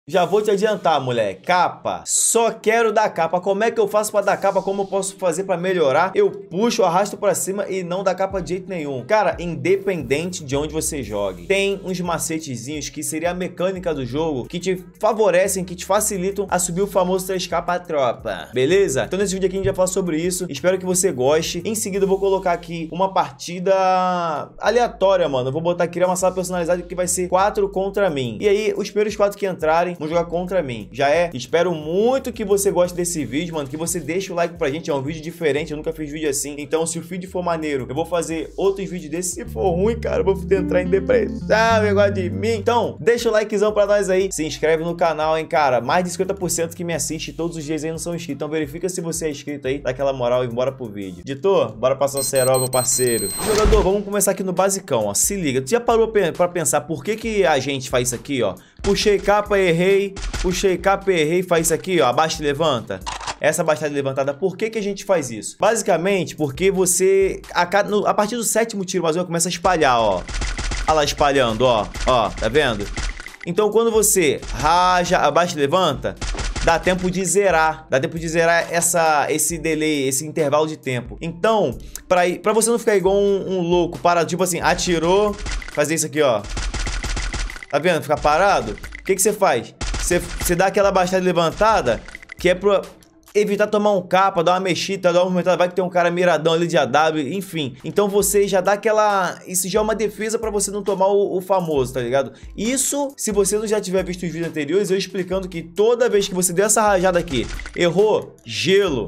Já vou te adiantar, moleque. Capa. Só quero dar capa. Como é que eu faço pra dar capa? Como eu posso fazer pra melhorar? Eu puxo, arrasto pra cima e não dá capa de jeito nenhum. Cara, independente de onde você jogue, tem uns macetezinhos que seria a mecânica do jogo que te favorecem, que te facilitam a subir o famoso 3K pra tropa. Beleza? Então nesse vídeo aqui a gente vai falar sobre isso. Espero que você goste. Em seguida eu vou colocar aqui uma partida aleatória, mano. Eu vou botar aqui uma sala personalizada que vai ser 4 contra mim. E aí, os primeiros 4 que entrarem vão jogar contra mim. Já é? Espero muito que você goste desse vídeo, mano, que você deixe o like pra gente. É um vídeo diferente, eu nunca fiz vídeo assim. Então, se o vídeo for maneiro, eu vou fazer outros vídeos desses. Se for ruim, cara, eu vou entrar em depressão, negócio de mim. Então, deixa o likezão pra nós aí. Se inscreve no canal, hein, cara. Mais de 50% que me assiste todos os dias aí não são inscritos. Então, verifica se você é inscrito aí, dá aquela moral e bora pro vídeo. Editor, bora passar o cerol, meu parceiro. Jogador, vamos começar aqui no basicão, ó. Se liga. Tu já parou pra pensar por que a gente faz isso aqui, ó? Puxei capa, errei. Puxei capa, errei. Faz isso aqui, ó. Abaixa e levanta. Essa baixada levantada, por que a gente faz isso? Basicamente, porque você, a partir do 7º tiro, mais ou menos, começa a espalhar, ó. Olha lá espalhando, ó. Ó, tá vendo? Então, quando você raja, abaixa e levanta, dá tempo de zerar. Dá tempo de zerar esse delay, esse intervalo de tempo. Então, pra você não ficar igual um louco, parado, tipo assim, atirou, fazer isso aqui, ó. Tá vendo? Ficar parado. O que você faz? Você dá aquela baixada levantada, que é pra evitar tomar um capa, dar uma mexida, dar uma movimentada, vai que tem um cara miradão ali de AW, enfim. Então você já dá aquela... Isso já é uma defesa pra você não tomar o famoso, tá ligado? Isso, se você não já tiver visto os vídeos anteriores, eu explicando que toda vez que você der essa rajada aqui, errou, gelo,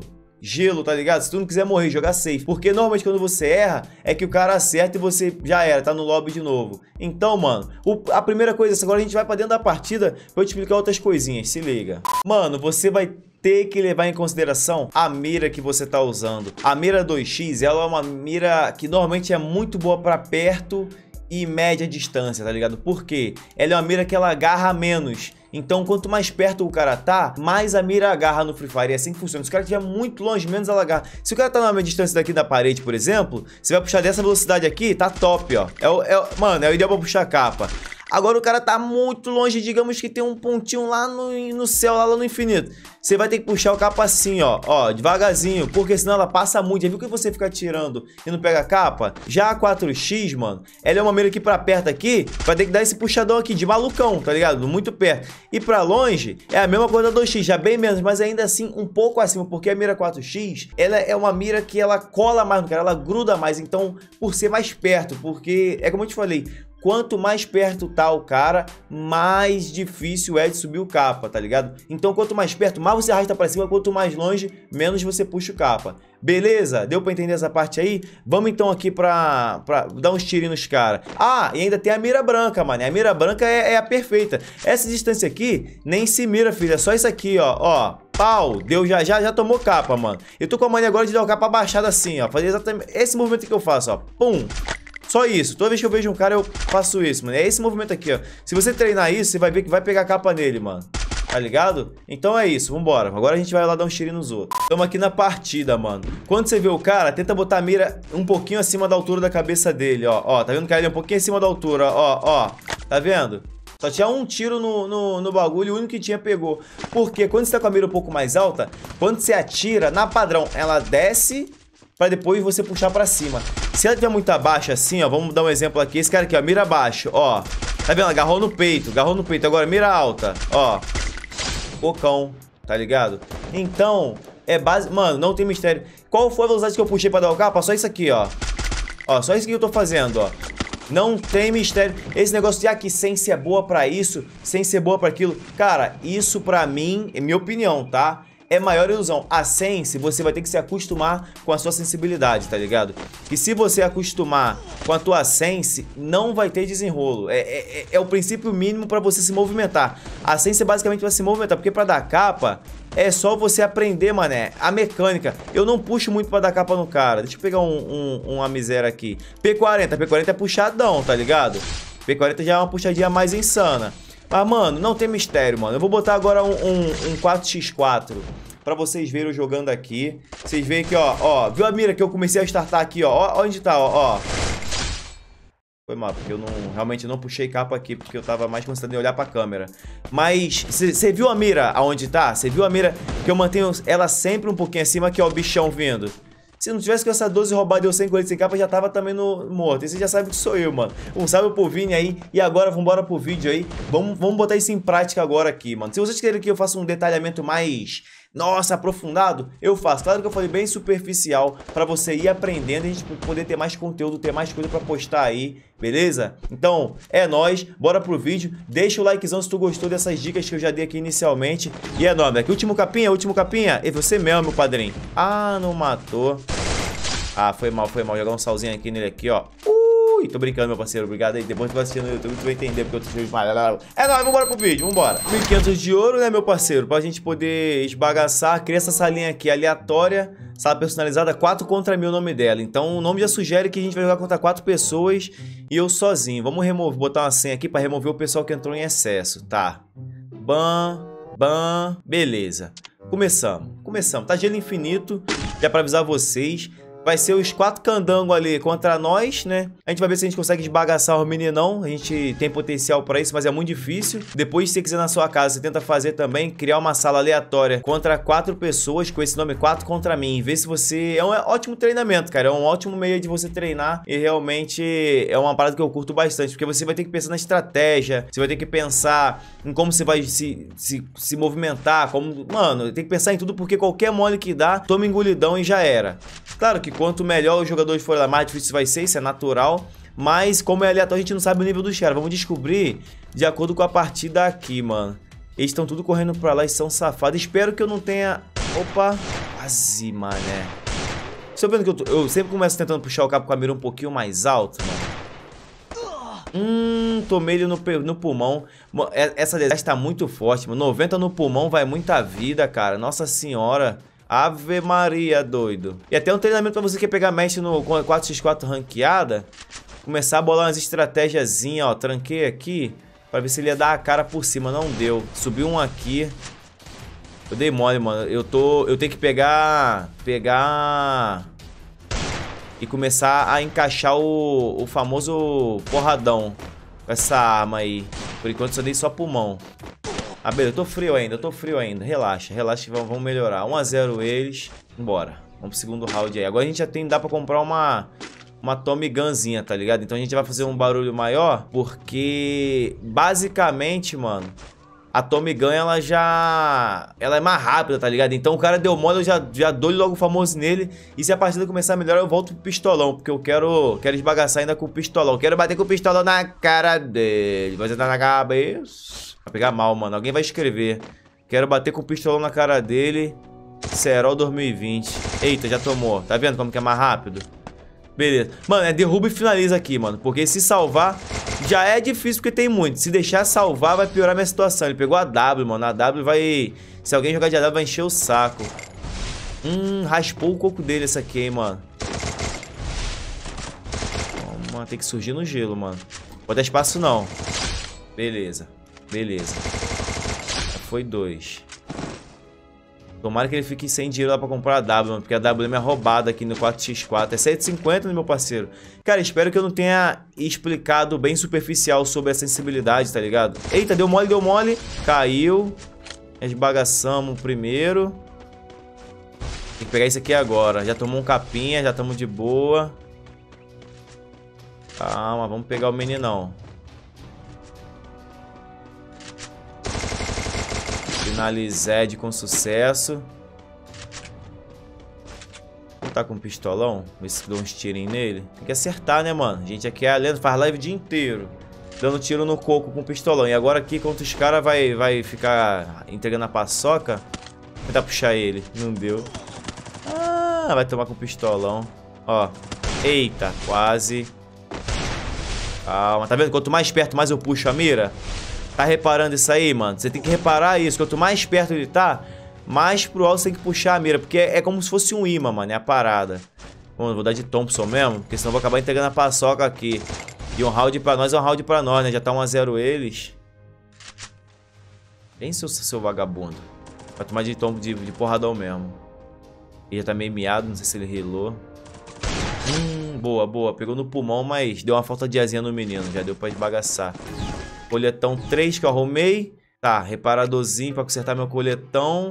tá ligado? Se tu não quiser morrer, jogar safe. Porque normalmente quando você erra, é que o cara acerta e você já era, tá no lobby de novo. Então, mano, a primeira coisa, agora a gente vai pra dentro da partida pra eu te explicar outras coisinhas, se liga. Mano, você vai ter que levar em consideração a mira que você tá usando. A mira 2x, ela é uma mira que normalmente é muito boa pra perto e média distância, tá ligado? Por quê? Ela é uma mira que ela agarra menos. Então, quanto mais perto o cara tá, mais a mira agarra no Free Fire. É assim que funciona. Se o cara estiver muito longe, menos ela agarra. Se o cara tá na mesma distância daqui da parede, por exemplo, você vai puxar dessa velocidade aqui, tá top, ó. Mano, é o ideal pra puxar a capa. Agora o cara tá muito longe, digamos que tem um pontinho lá no céu, lá no infinito. Você vai ter que puxar o capa assim, ó, devagarzinho, porque senão ela passa muito. Já viu que você fica atirando e não pega a capa? Já a 4x, mano, ela é uma mira aqui pra perto aqui, vai ter que dar esse puxadão aqui, de malucão, tá ligado? Muito perto. E pra longe, é a mesma coisa da 2x, já bem menos, mas ainda assim um pouco acima, porque a mira 4x, ela é uma mira que ela cola mais no cara, ela gruda mais, então, por ser mais perto, porque, é como eu te falei, quanto mais perto tá o cara, mais difícil é de subir o capa, tá ligado? Então, quanto mais perto, mais você arrasta pra cima, quanto mais longe, menos você puxa o capa. Beleza? Deu pra entender essa parte aí? Vamos então aqui pra dar uns tirinhos nos caras. Ah, e ainda tem a mira branca, mano. A mira branca é a perfeita. Essa distância aqui, nem se mira, filho. É só isso aqui, ó. Pau, deu, já tomou capa, mano. Eu tô com a mania agora de dar o capa abaixado assim, ó. Fazer exatamente esse movimento que eu faço, ó. Pum. Só isso. Toda vez que eu vejo um cara, eu faço isso, mano. É esse movimento aqui, ó. Se você treinar isso, você vai ver que vai pegar capa nele, mano. Tá ligado? Então é isso, vambora. Agora a gente vai lá dar um tirinho nos outros. Estamos aqui na partida, mano. Quando você vê o cara, tenta botar a mira um pouquinho acima da altura da cabeça dele, ó. Ó, tá vendo que ele é um pouquinho acima da altura, ó. Tá vendo? Só tinha um tiro no bagulho e o único que tinha pegou. Porque quando você tá com a mira um pouco mais alta, quando você atira, na padrão, ela desce pra depois você puxar pra cima. Se ela tiver muito abaixo assim, ó, vamos dar um exemplo aqui. Esse cara aqui, ó, mira abaixo, ó. Tá vendo? Agarrou no peito. Agora mira alta, ó. Bocão, tá ligado? Então, é base... Mano, não tem mistério. Qual foi a velocidade que eu puxei pra dar o capa? Só isso aqui, ó. Ó, só isso que eu tô fazendo, ó. Não tem mistério. Esse negócio de que sense é boa pra isso, sense é boa pra aquilo. Cara, isso pra mim, é minha opinião, tá? É maior ilusão. A sense, você vai ter que se acostumar com a sua sensibilidade, tá ligado? E se você acostumar com a tua sense, não vai ter desenrolo. É o princípio mínimo pra você se movimentar. A sense é basicamente pra se movimentar, porque pra dar capa, é só você aprender, mané, a mecânica. Eu não puxo muito pra dar capa no cara. Deixa eu pegar uma miséria aqui. P40 é puxadão, tá ligado? P40 já é uma puxadinha mais insana. Mas, mano, não tem mistério, mano. Eu vou botar agora um 4x4 pra vocês verem eu jogando aqui. Vocês veem que, ó, viu a mira que eu comecei a startar aqui, ó? Ó onde tá, ó. Foi mal, porque eu realmente não puxei capa aqui, porque eu tava mais concentrado em olhar pra câmera. Mas, você viu a mira aonde tá? Você viu a mira que eu mantenho ela sempre um pouquinho acima, que é o bichão vindo. Se não tivesse com essa 12 roubada e eu sem corrida sem capa, já tava também no morto. E você já sabe que sou eu, mano. Um salve pro Vini aí. E agora, vambora pro vídeo aí. Vamos botar isso em prática agora aqui, mano. Se vocês querem que eu faça um detalhamento mais... Nossa, aprofundado, eu faço. Claro que eu falei bem superficial pra você ir aprendendo e a gente poder ter mais conteúdo, ter mais coisa pra postar aí, beleza? Então, é nóis, bora pro vídeo. Deixa o likezão se tu gostou dessas dicas que eu já dei aqui inicialmente. E é nóis, aqui, último capinha. E você mesmo, meu padrinho. Ah, não matou. Ah, foi mal. Jogar um salzinho aqui nele aqui, ó. Tô brincando, meu parceiro. Obrigado aí. Depois tu vai assistir no YouTube, tu vai entender porque eu tô cheio de malha. É nóis, vambora pro vídeo, vambora. 1.500 de ouro, né, meu parceiro? Pra gente poder esbagaçar. Cria essa salinha aqui aleatória, sala personalizada, 4 contra 1000 o nome dela. Então o nome já sugere que a gente vai jogar contra 4 pessoas e eu sozinho. Vamos botar uma senha aqui pra remover o pessoal que entrou em excesso. Tá. Beleza. Começamos. Tá gelo infinito, já pra avisar vocês. Vai ser os 4 candangos ali contra nós, né? A gente vai ver se a gente consegue esbagaçar o meninão. A gente tem potencial pra isso, mas é muito difícil. Depois, se você quiser na sua casa, você tenta fazer também, criar uma sala aleatória contra 4 pessoas, com esse nome 4 contra mim. Ver se você... É um ótimo treinamento, cara. É um ótimo meio de você treinar. E realmente é uma parada que eu curto bastante. Porque você vai ter que pensar na estratégia. Você vai ter que pensar em como você vai se movimentar. Como... Mano, tem que pensar em tudo, porque qualquer mole que dá, toma engolidão e já era. Claro que quanto melhor os jogadores forem lá, mais difícil vai ser, isso é natural. Mas como é aleatório, a gente não sabe o nível dos caras. Vamos descobrir de acordo com a partida aqui, mano. Eles estão tudo correndo pra lá e são safados. Espero que eu não tenha... Opa, quase, mané. Estou vendo que eu sempre começo tentando puxar o cabo com a mira um pouquinho mais alto, mano. Tomei ele no pulmão. Essa desastre tá muito forte, mano. 90 no pulmão vai muita vida, cara. Nossa senhora. Ave Maria, doido. E até um treinamento pra você que quer pegar mestre no 4x4 ranqueada. Começar a bolar umas estratégiazinhas, ó. Tranquei aqui pra ver se ele ia dar a cara por cima. Não deu. Subiu um aqui. Eu dei mole, mano. Eu tenho que pegar e começar a encaixar o famoso porradão com essa arma aí. Por enquanto só dei só pulmão. Ah, beleza, eu tô frio ainda. Relaxa que vamos melhorar. 1 a 0 eles. Vambora. Vamos pro segundo round aí. Agora a gente já dá pra comprar uma Tommy Gunzinha, tá ligado? Então a gente vai fazer um barulho maior, porque basicamente, mano, a Tommy Gun, ela é mais rápida, tá ligado? Então o cara deu mole, eu já dou logo o famoso nele. E se a partida começar a melhorar, eu volto pro pistolão, porque eu quero esbagaçar ainda com o pistolão. Quero bater com o pistolão na cara dele. Vai sentar na cabeça. Vai pegar mal, mano. Alguém vai escrever. Quero bater com o pistolão na cara dele. Serol 2020. Eita, já tomou. Tá vendo como que é mais rápido? Beleza. Mano, derruba e finaliza aqui, mano. Porque se salvar, já é difícil porque tem muito. Se deixar salvar, vai piorar minha situação. Ele pegou a W, mano. A W vai... Se alguém jogar de AW, vai encher o saco. Raspou o coco dele essa aqui, hein, mano. Toma, tem que surgir no gelo, mano. Pode dar espaço, não. Beleza. Foi 2. Tomara que ele fique sem dinheiro lá pra comprar a W, mano, porque a WM é roubada aqui no 4x4. É 7,50, né, meu parceiro? Cara, espero que eu não tenha explicado bem superficial sobre a sensibilidade, tá ligado? Eita, deu mole. Caiu. Esbagaçamos o primeiro. Tem que pegar isso aqui agora. Já tomou um capinha, já estamos de boa. Calma, vamos pegar o meninão. Finalized com sucesso. Vou tá com um pistolão. Ver se dou uns tirinhos nele. Tem que acertar, né, mano? A gente aqui é a lenda, faz live o dia inteiro dando tiro no coco com pistolão. E agora aqui contra os caras vai ficar entregando a paçoca. Vou tentar puxar ele. Não deu. Ah, vai tomar com pistolão. Ó. Eita, quase. Calma, tá vendo? Quanto mais perto, mais eu puxo a mira. Tá reparando isso aí, mano? Você tem que reparar isso. Quanto mais perto ele tá, mais pro alto você tem que puxar a mira. Porque é como se fosse um imã, mano. É a parada. Bom, vou dar de Thompson mesmo, porque senão eu vou acabar entregando a paçoca aqui. E um round pra nós é um round pra nós, né? Já tá 1 a 0 eles. Vem, seu vagabundo. Vai tomar de porradão mesmo. Ele já tá meio miado, não sei se ele healou. boa, boa. Pegou no pulmão, mas deu uma falta de asinha no menino. Já deu pra esbagaçar. Coletão 3 que eu arrumei. Tá, reparadorzinho pra consertar meu coletão.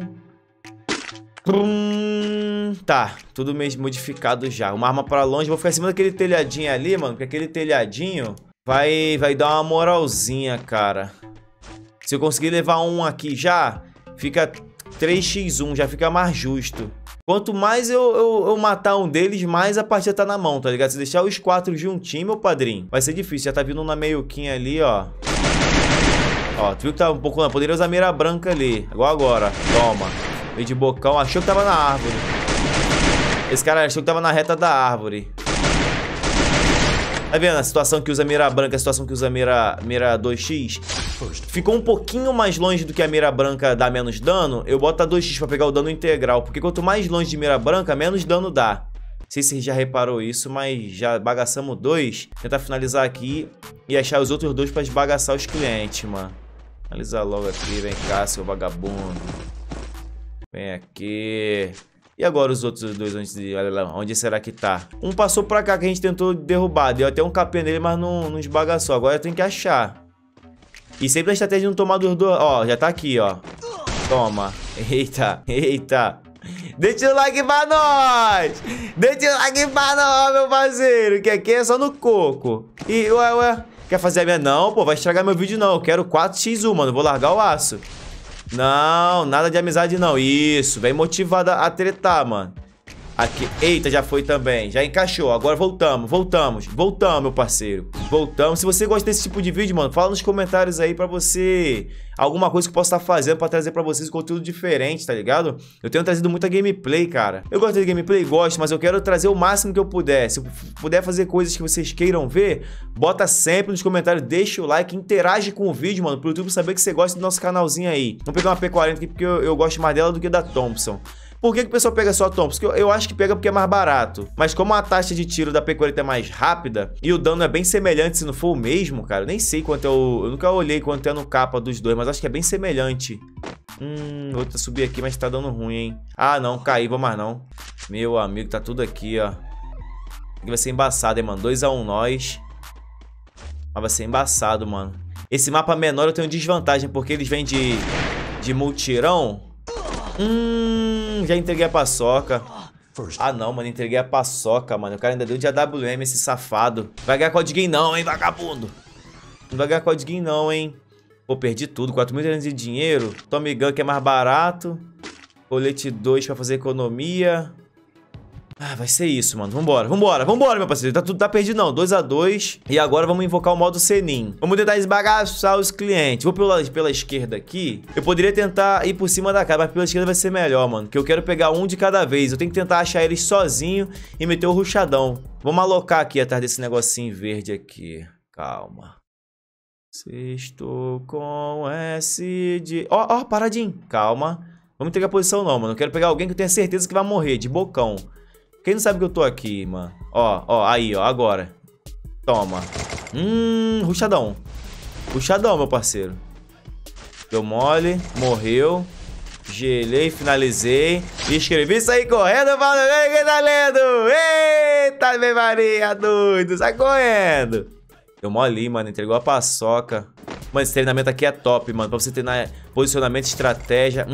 Tá, tudo mesmo modificado já. Uma arma pra longe. Vou ficar em cima daquele telhadinho ali, mano. Porque aquele telhadinho vai dar uma moralzinha, cara. Se eu conseguir levar um aqui já, fica 3x1. Já fica mais justo. Quanto mais eu matar um deles, mais a partida tá na mão, tá ligado? Se deixar os 4 juntinho, meu padrinho, vai ser difícil. Já tá vindo na meioquinha ali, ó. Ó, tu viu que tá um pouco... Poderia usar a mira branca ali. Igual agora. Toma. Meio de bocão. Achou que tava na árvore. Esse cara achou que tava na reta da árvore. Tá vendo a situação que usa a mira branca, a situação que usa a mira 2x? Ficou um pouquinho mais longe do que a mira branca dá menos dano. Eu boto a 2x pra pegar o dano integral. Porque quanto mais longe de mira branca, menos dano dá. Não sei se você já reparou isso, mas já bagaçamos 2. Tentar finalizar aqui e achar os outros 2 pra esbagaçar os clientes, mano. Finaliza logo aqui, vem cá, seu vagabundo. Vem aqui. E agora os outros 2, onde será que tá? Um passou pra cá que a gente tentou derrubar. Deu até um capê nele, mas não esbagaçou. Agora eu tenho que achar. E sempre a estratégia de não tomar dos dois. Ó, já tá aqui, ó. Toma. Eita, eita. Deixa o like pra nós. Deixa o like pra nós, meu parceiro. Que aqui é só no coco. E, ué. Quer fazer a minha? Não, pô, vai estragar meu vídeo não. Eu quero 4x1, mano. Vou largar o aço. Não, nada de amizade não. Isso, vem motivada a tretar, mano. Aqui, eita, já foi também. Já encaixou, agora voltamos, meu parceiro. Voltamos. Se você gosta desse tipo de vídeo, mano, fala nos comentários aí pra você alguma coisa que eu possa estar fazendo pra trazer pra vocês conteúdo diferente, tá ligado? Eu tenho trazido muita gameplay, cara. Eu gosto de gameplay, gosto, mas eu quero trazer o máximo que eu puder. Se eu puder fazer coisas que vocês queiram ver, bota sempre nos comentários, deixa o like, interage com o vídeo, mano, pro YouTube saber que você gosta do nosso canalzinho aí. Vamos pegar uma P40 aqui porque eu gosto mais dela do que da Thompson. Por que o pessoal pega só a Thompson? Porque eu acho que pega porque é mais barato. Mas como a taxa de tiro da P40 é mais rápida e o dano é bem semelhante, se não for o mesmo, cara, eu nem sei quanto é o... Eu nunca olhei quanto é no capa dos dois, mas acho que é bem semelhante. Outra subir aqui, mas tá dando ruim, hein? Ah, não, caí, vou mais não. Meu amigo, tá tudo aqui, ó. Aqui vai ser embaçado, hein, mano? 2x1 nós. Mas vai ser embaçado, mano. Esse mapa menor eu tenho desvantagem, porque eles vêm de multirão. Já entreguei a paçoca. Ah, não, mano, entreguei a paçoca, mano. O cara ainda deu de AWM, esse safado. Vai ganhar codiguinho não, hein, vagabundo. Não vai ganhar codiguinho não, hein. Pô, perdi tudo, 4.300 de dinheiro. Tommy Gun que é mais barato. Colete 2 pra fazer economia. Ah, vai ser isso, mano. Vambora, meu parceiro. Tá perdido não, 2x2. E agora vamos invocar o modo Senin. Vamos tentar esbagaçar os clientes. Vou pela esquerda aqui. Eu poderia tentar ir por cima da cara, mas pela esquerda vai ser melhor, mano. Porque eu quero pegar um de cada vez. Eu tenho que tentar achar eles sozinho e meter o rushadão. Vamos alocar aqui atrás desse negocinho verde aqui. Calma. Sexto com S de... Ó, paradinho. Calma. Vamos entregar a posição não, mano. Eu quero pegar alguém que eu tenha certeza que vai morrer, de bocão. Quem não sabe que eu tô aqui, mano? Ó, aí, ó, agora. Toma. Rushadão. Rushadão, meu parceiro. Deu mole, morreu. Gelei, finalizei. Escrevi isso aí correndo, mano. Ei, quem tá lendo? Eita, minha Maria, doido. Sai correndo. Deu mole, mano. Entregou a paçoca. Mano, esse treinamento aqui é top, mano. Pra você treinar posicionamento, estratégia.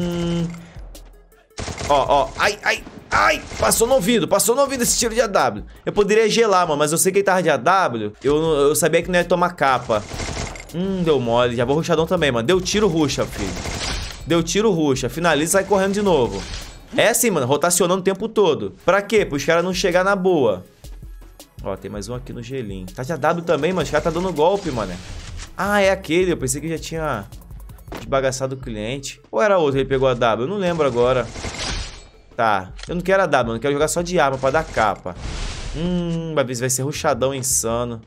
Ó, ai, passou no ouvido esse tiro de AW. Eu poderia gelar, mano, mas eu sei que ele tava de AW. Eu sabia que não ia tomar capa. Deu mole, já vou rushadão também, mano. Deu tiro, ruxa, filho. Deu tiro, ruxa, finaliza e sai correndo de novo. É assim, mano, rotacionando o tempo todo. Pra quê? Para os caras não chegar na boa. Ó, tem mais um aqui no gelinho. Tá de AW também, mano, os caras tá dando golpe, mano. Ah, é aquele, eu pensei que já tinha desbagaçado o cliente. Ou era outro, ele pegou a AW, eu não lembro agora. Tá, eu não quero a W, eu quero jogar só de arma pra dar capa. Vai ser rushadão insano.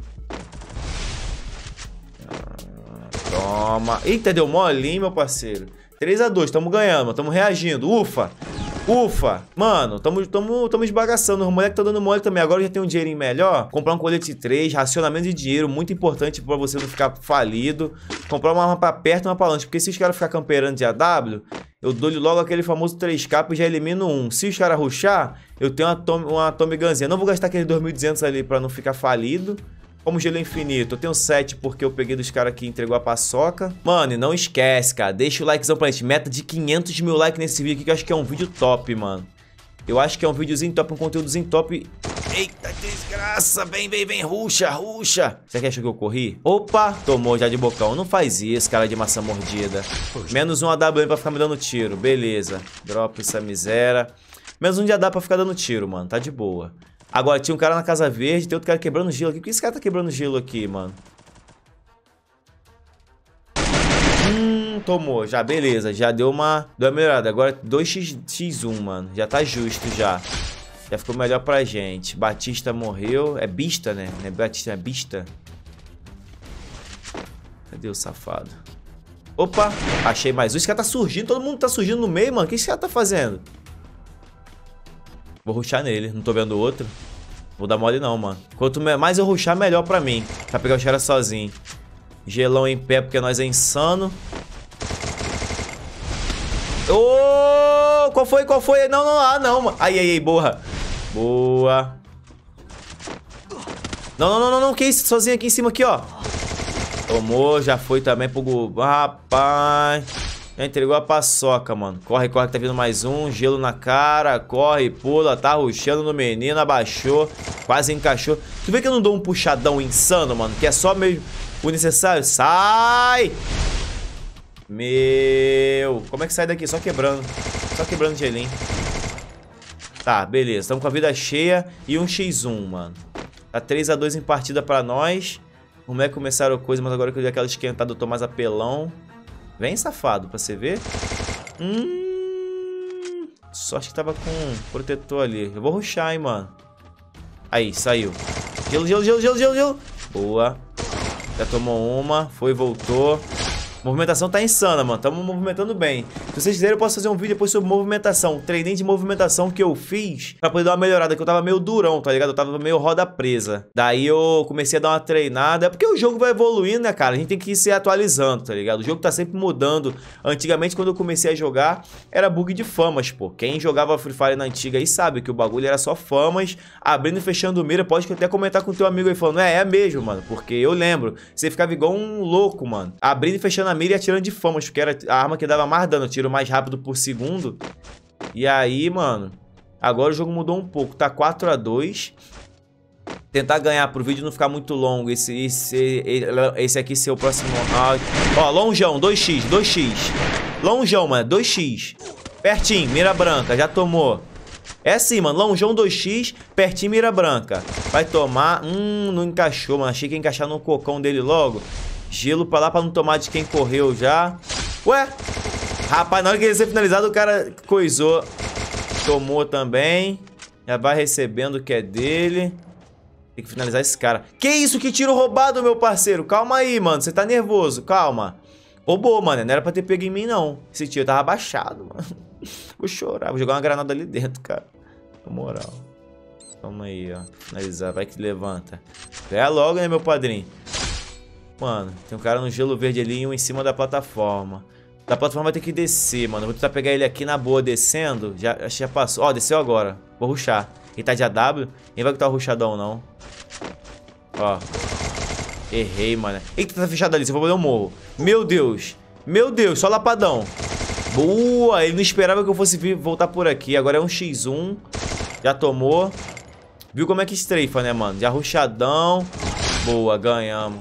Toma. Eita, deu molinho, meu parceiro. 3x2, tamo ganhando, mano, tamo reagindo. Ufa, ufa. Mano, tamo esbagaçando. O moleque tá dando mole também. Agora já tem um dinheirinho melhor. Comprar um colete 3, racionamento de dinheiro, muito importante pra você não ficar falido. Comprar uma arma pra perto e uma pra longe. Porque se os caras ficarem camperando de AW, eu dou-lhe logo aquele famoso 3K e já elimino um. Se os caras rushar, eu tenho uma Tommy Gunzinha. Não vou gastar aquele 2.200 ali pra não ficar falido. Como gelo infinito, eu tenho 7 porque eu peguei dos caras que entregou a paçoca. Mano, e não esquece, cara, deixa o likezão pra gente. Meta de 500 mil likes nesse vídeo aqui, que eu acho que é um vídeo top, mano. Eu acho que é um videozinho top, um conteúdozinho top. Eita, desgraça, vem, ruxa. Você achou que eu corri? Opa, tomou já de bocão. Não faz isso, cara de maçã mordida. Menos um AWM pra ficar me dando tiro, beleza. Dropa essa miséria. Menos um de AW pra ficar dando tiro, mano, tá de boa. Agora, tinha um cara na Casa Verde, tem outro cara quebrando gelo aqui. Por que esse cara tá quebrando gelo aqui, mano? Tomou, já, beleza. Já deu uma melhorada. Agora 2x1, mano. Já tá justo, já. Já ficou melhor pra gente. Batista morreu. É Bista, né? Não é Batista, é Bista. Cadê o safado? Opa, achei mais um. Esse cara tá surgindo, todo mundo tá surgindo no meio, mano. O que esse cara tá fazendo? Vou rushar nele, não tô vendo o outro. Vou dar mole não, mano. Quanto mais eu rushar, melhor pra mim. Pra pegar os caras sozinho. Gelão em pé, porque nós é insano. Ô, qual foi? Não, não, mano. Aí, borra. Boa. Não, que isso? Sozinho aqui em cima, aqui, ó. Tomou, já foi também pro... Rapaz... Já entregou a paçoca, mano. Corre, que tá vindo mais um. Gelo na cara. Corre, pula. Tá rushando no menino. Abaixou. Quase encaixou. Tu vê que eu não dou um puxadão insano, mano? Que é só mesmo o necessário. Sai! Meu... Como é que sai daqui? Só quebrando. Só quebrando gelinho. Tá, beleza. Estamos com a vida cheia e um x1, mano. Tá 3x2 em partida pra nós. Como é que começaram coisa, mas agora que eu dei aquela esquentada eu tô mais apelão. Vem, safado, pra você ver. Sorte que tava com protetor ali. Eu vou rushar, hein, mano. Aí, saiu. Gelo. Boa. Já tomou uma. Foi, voltou. Movimentação tá insana, mano. Tamo movimentando bem. Se vocês quiserem, eu posso fazer um vídeo depois sobre movimentação. Treininho de movimentação que eu fiz pra poder dar uma melhorada, que eu tava meio durão, tá ligado? Eu tava meio roda presa. Daí eu comecei a dar uma treinada. É porque o jogo vai evoluindo, né, cara? A gente tem que ir se atualizando, tá ligado? O jogo tá sempre mudando. Antigamente, quando eu comecei a jogar, era bug de famas, pô. Quem jogava Free Fire na antiga aí sabe que o bagulho era só famas, abrindo e fechando mira. Pode até comentar com teu amigo aí falando, é mesmo, mano. Porque eu lembro, você ficava igual um louco, mano. Abrindo e fechando a mira e atirando de famas, porque era a arma que dava mais dano, tiro mais rápido por segundo. E aí, mano, agora o jogo mudou um pouco, tá 4x2. Tentar ganhar pro vídeo não ficar muito longo. Esse aqui ser o próximo round. Ó, longeão, 2x. Longeão, mano, 2x. Pertinho, mira branca, já tomou. É assim, mano, longeão 2x, pertinho, mira branca. Vai tomar, não encaixou, mano. Achei que ia encaixar no cocão dele logo. Gelo pra lá pra não tomar de quem correu já. Ué? Rapaz, na hora que ele ser finalizado, o cara coisou. Tomou também. Já vai recebendo o que é dele. Tem que finalizar esse cara. Que isso? Que tiro roubado, meu parceiro. Calma aí, mano. Você tá nervoso. Calma. Roubou, mano. Não era pra ter pego em mim, não. Esse tiro tava abaixado, mano. Vou chorar. Vou jogar uma granada ali dentro, cara. Na moral. Calma aí, ó. Finalizar. Vai que levanta. Ganha logo, né, meu padrinho? Mano, tem um cara no gelo verde ali e um em cima da plataforma. Da plataforma vai ter que descer, mano. Vou tentar pegar ele aqui na boa descendo. Já passou. Ó, desceu agora. Vou rushar. Ele tá de AW. Nem vai botar o rushadão, não. Ó. Errei, mano. Eita, tá fechado ali. Você vai poder um morro. Meu Deus. Meu Deus, só lapadão. Boa. Ele não esperava que eu fosse voltar por aqui. Agora é um x1. Já tomou. Viu como é que estreifa, né, mano? Já rushadão. Boa, ganhamos.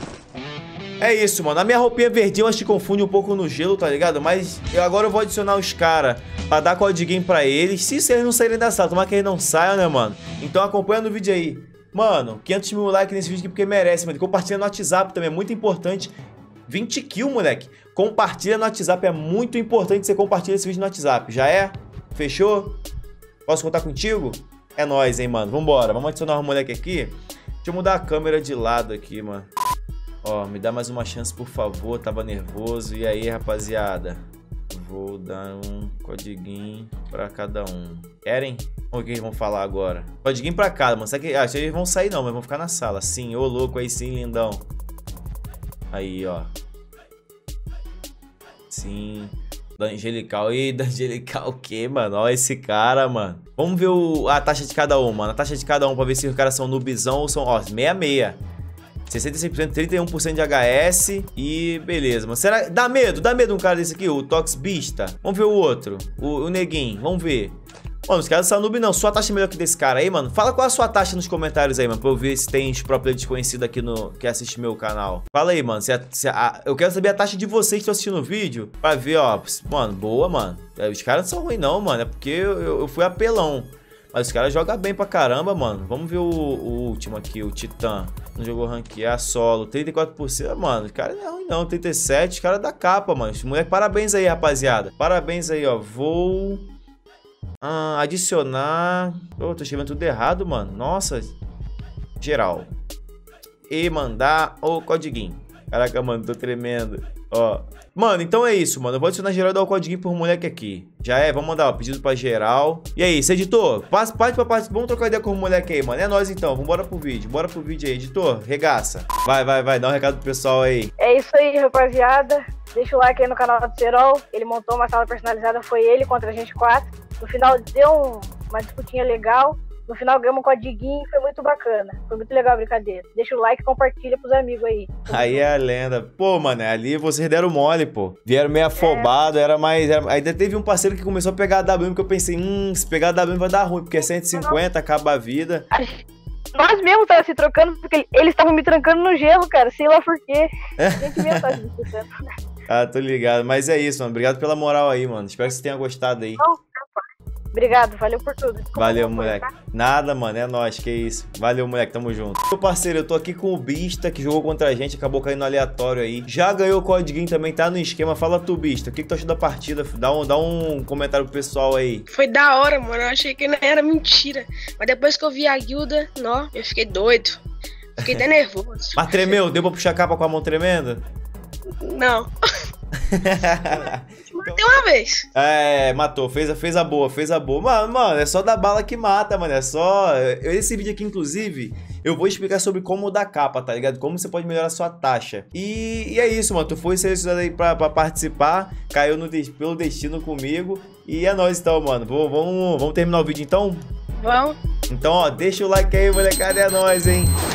É isso, mano. A minha roupinha verdinha eu acho que confunde um pouco no gelo, tá ligado? Mas agora eu vou adicionar os caras pra dar code game pra eles. Se eles não saírem da sala, tomara que eles não saiam, né, mano? Então acompanha no vídeo aí. Mano, 500 mil likes nesse vídeo aqui porque merece, mano. Compartilha no WhatsApp também, é muito importante. 20 kills, moleque. Compartilha no WhatsApp, é muito importante você compartilhar esse vídeo no WhatsApp. Já é? Fechou? Posso contar contigo? É nóis, hein, mano. Vambora, vamos adicionar o moleque aqui. Deixa eu mudar a câmera de lado aqui, mano. Ó, me dá mais uma chance, por favor. Tava nervoso. E aí, rapaziada? Vou dar um codiguinho pra cada um. Querem? O que eles vão falar agora? Codiguinho pra cada, mano. Sabe que... acho que eles vão sair não, mas vão ficar na sala. Sim, ô louco, aí sim, lindão. Aí, ó. Sim. Da Angelical. Ih, da Angelical o quê, mano? Olha esse cara, mano. Vamos ver a taxa de cada um, mano. A taxa de cada um pra ver se os caras são noobzão ou são... Ó, 66. 66%, 31% de HS e beleza, mano. Será... Dá medo um cara desse aqui, o Toxbista. Vamos ver o outro, o Neguinho, vamos ver. Mano, os caras são noob não, sua taxa é melhor que desse cara aí, mano. Fala qual é a sua taxa nos comentários aí, mano, pra eu ver se tem os próprios desconhecidos aqui que assiste meu canal. Fala aí, mano, eu quero saber a taxa de vocês que estão assistindo o vídeo, pra ver, ó. Mano, boa, mano. Os caras não são ruins não, mano, é porque eu fui apelão. Mas os caras jogam bem pra caramba, mano. Vamos ver o último aqui, o Titã. Não jogou ranquear solo, 34%, mano. Os caras não é ruim não, 37%, os caras da capa, mano. Moleque, parabéns aí, rapaziada. Parabéns aí, ó. Vou... adicionar... Tô escrevendo tudo errado, mano. Nossa. Geral. E mandar o codiguinho. Caraca, mano, tô tremendo. Ó. Mano, então é isso, mano. Eu vou adicionar geral e dar o codiguinho pro moleque aqui. Já é? Vamos mandar, ó, pedido pra geral. E aí, editor? Parte pra parte. Vamos trocar ideia com o moleque aí, mano. É nóis então. Vambora pro vídeo. Bora pro vídeo aí, editor. Regaça. Vai. Dá um recado pro pessoal aí. É isso aí, rapaziada. Deixa o like aí no canal do Serol. Ele montou uma sala personalizada. Foi ele contra a gente 4. No final deu uma disputinha legal. No final ganhamos um codiguinho e foi muito bacana. Foi muito legal a brincadeira. Deixa o like e compartilha pros amigos aí. Aí é a lenda. Pô, mano, ali vocês deram mole, pô. Vieram meio afobado, era mais... Ainda teve um parceiro que começou a pegar a WM, que eu pensei, se pegar a WM vai dar ruim, porque é 150, acaba a vida. Nós mesmos tava se trocando, porque eles estavam me trancando no gelo, cara. Sei lá por quê. A gente mesmo tava se disputando. Ah, tô ligado. Mas é isso, mano. Obrigado pela moral aí, mano. Espero que você tenha gostado aí. Obrigado, valeu por tudo. Valeu, moleque. Nada, mano, é nóis, que isso. Valeu, moleque, tamo junto. Meu parceiro, eu tô aqui com o Bista, que jogou contra a gente, acabou caindo no aleatório aí. Já ganhou o codiguinho também, tá no esquema. Fala tu, Bista, o que tu achou da partida? Dá um comentário pro pessoal aí. Foi da hora, mano, eu achei que não era mentira. Mas depois que eu vi a guilda, nó, eu fiquei doido. Fiquei até nervoso. Mas tremeu? Deu pra puxar a capa com a mão tremenda? Não. Matei uma vez. É, matou, fez a boa. Mano, é só dar bala que mata, mano. É só... Esse vídeo aqui, inclusive, eu vou explicar sobre como dar capa, tá ligado? Como você pode melhorar a sua taxa. E é isso, mano. Tu foi selecionado aí pra participar. Caiu pelo destino comigo. E é nóis então, mano. Vamos terminar o vídeo então? Vamos. Então, ó, deixa o like aí, molecada. É nóis, hein?